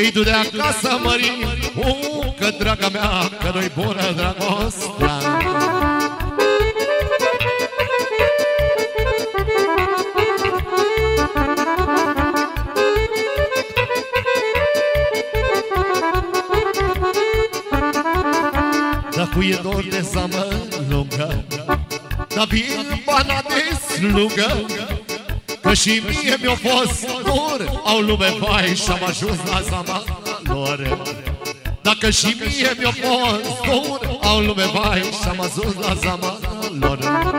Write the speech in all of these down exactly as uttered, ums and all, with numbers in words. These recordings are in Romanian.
îi du de acasă, mării, uh, că draga mea, că nu-i bună dragostea. Dacă e dor de să mă lungă, dar vin bana de slugă, că și mie mi-a fost dor, au lume vai și-am ajuns la zama lor. Dacă și mie mi-a fost dor, au lume vai și-am ajuns la zama lor.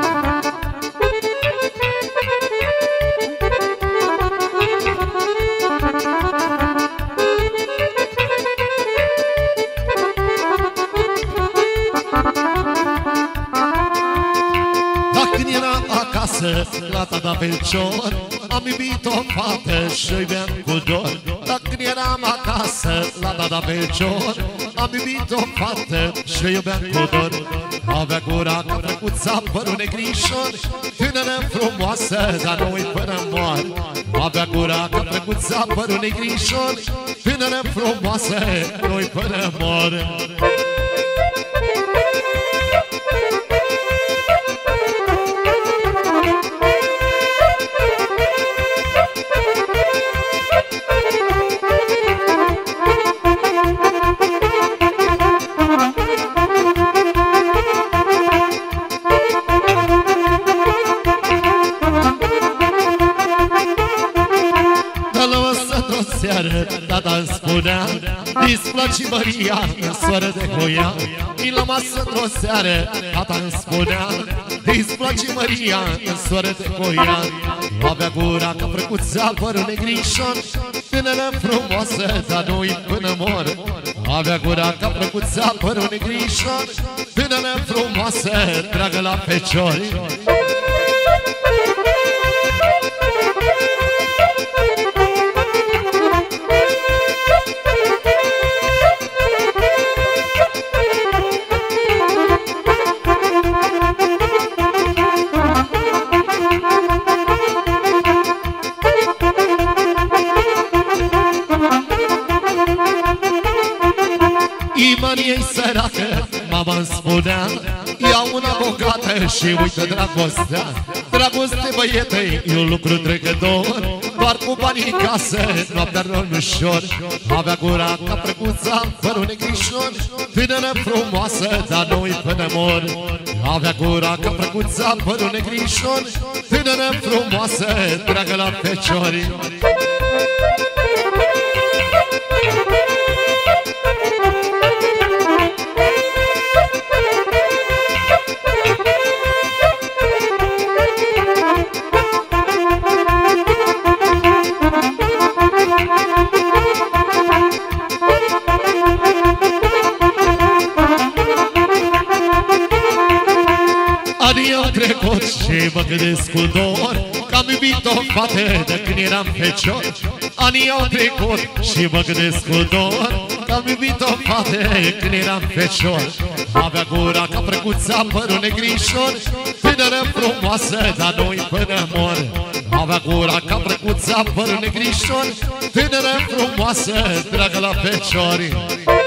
La tata Pelcior am iubit o fată și-o iubeam cu dor. Dar când eram acasă la tata Pelcior am iubit o fată și-o iubeam cu dor. Avea gura ca plăcuța, părul negrișor, tânără frumoasă, dar nu-i până moar. Avea gura ca plăcuța, părul negrișor, tânără frumoasă, nu-i până moar. Tata-mi spunea, îți place Maria, în soară de hoia. Mi la masă într-o seară, tata-mi spunea, îți place Maria, în soară de hoia. Avea gura ca frăcuța, părul negrișor, tânără frumoasă, dar nu-i până mor. Avea gura ca frăcuța, părul negrișor, tânără frumoasă, dragă la feciori. Maria-i săracă, mama-mi spunea, ia una bogată și uită dragostea. Dragoste, băiete, e un lucru trecător, doar cu banii în casă, noaptea rău ușor. Avea gura ca prăcuța, părul negrișor, tânără frumoasă, dar nu-i până mor. Avea gura ca prăcuța, părul negrișor, tânără frumoasă, dragă la feciori. Și mă gândesc cu dor că am iubit o fată de când eram fecior. Anii au trecut și mă gândesc cu dor că am iubit o fată de când eram fecior. Avea gura ca frăcuța, părul negrișor, tânără frumoasă, dar nu-i până mor. Avea gura ca frăcuța, părul negrișor, tânără frumoasă, dragă la feciori.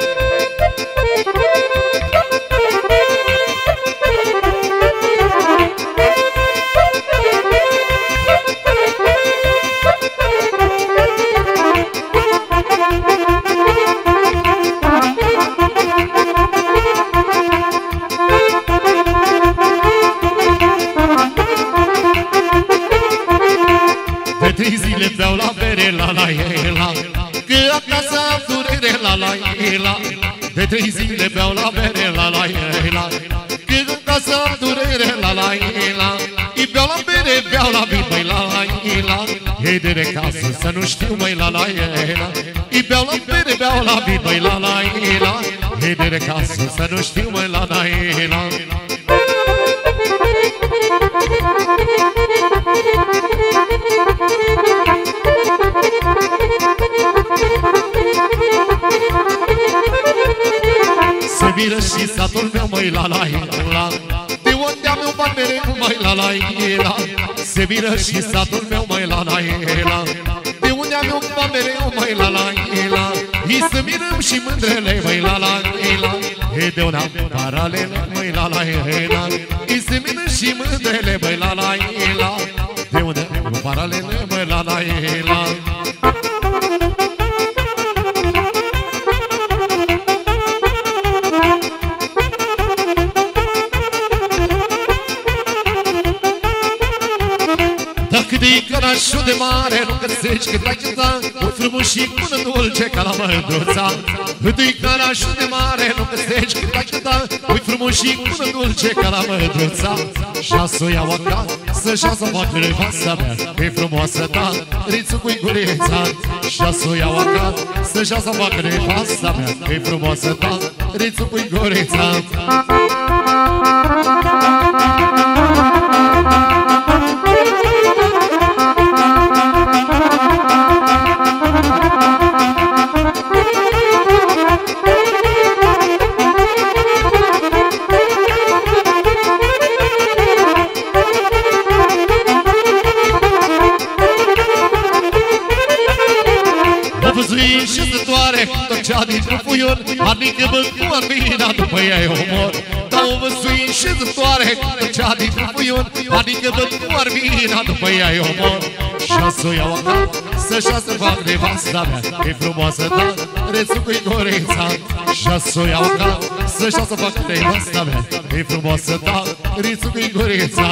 Beau la bere, la la la, că acasă am durere, la la la. De trei zile beau la bere, la la la, că acasă am durere, la la la. I beau la bere, beau la vin, măi, la la la. Ei de casă să nu știu, măi, la la la. I beau la bere, beau la vin, măi, la la la. Ei de casă să nu știu, măi, la la la. Se viră și satul meu, măi, la la la. De unde am eu bani mereu, măi, la la la. Se viră și satul meu, măi, la la la. De unde am eu bani mereu, măi, la la la. I să mirăm și mândrele, măi la la ei la. E de una paralele, măi la la ei la. I să mirăm și mândrele, măi la la ei la. De una paralele, măi la la ei la. Cât-i cărașul de mare, nu găsești cât ai cânta, un frumos și bună dulce ca la măduța. Cât-i cărașul de mare, nu găsești cât ai cânta, un frumos și bună dulce ca la măduța. Și-a-s o iau acasă, și-a-s o fac nevasta mea, e frumoasă ta, rițu cu-i gurița. Și-a-s o iau acasă, și-a-s o fac nevasta mea, e frumoasă ta, rițu cu-i gurița. Cea dintr-un puion, adică bă cu arbina, după ea e omor. Dar o văzui șezătoare, cea dintr-un puion, adică bă cu arbina, după ea e omor. Și-a s-o iau acasă, și-a să fac nevasta mea, e frumoasă ta, rețu cu-i gorița. Și-a s-o iau acasă, și-a să fac nevasta mea, e frumoasă ta, rețu cu-i gorița.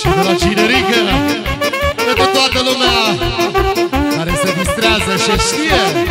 Și de la Cinerică, pentru toată lumea care se distrează și știe